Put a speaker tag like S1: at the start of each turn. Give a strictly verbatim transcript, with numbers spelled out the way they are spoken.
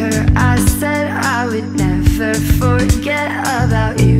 S1: her, I said I would never forget about you.